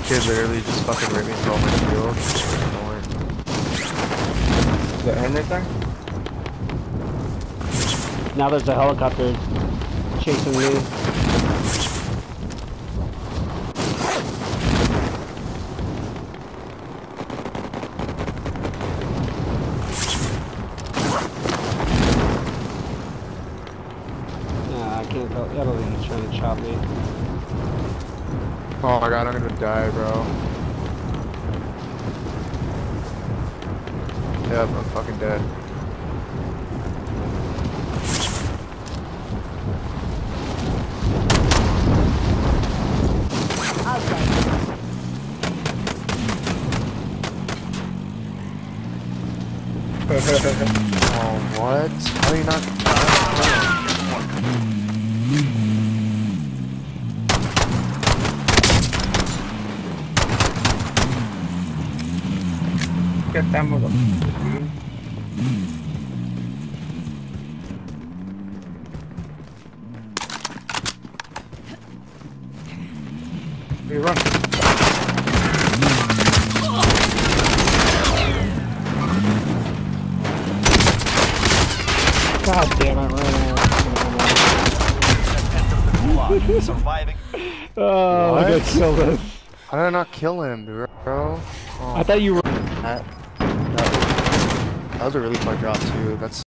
kid literally just fucking ripped me through all my shield. It's so annoying. Is there end right there? Now there's a helicopter chasing me. Nah, I can't tell. I don't think he's trying to chop me. Oh my god, I'm gonna die, bro. Yep, I'm fucking dead. Oh, what? How are you not? Get that motherfucker. You run. God damn it, right now. Surviving. Oh, I got killed him. How did I not kill him, bro? Oh, I thought you were. that was a really far drop too. That's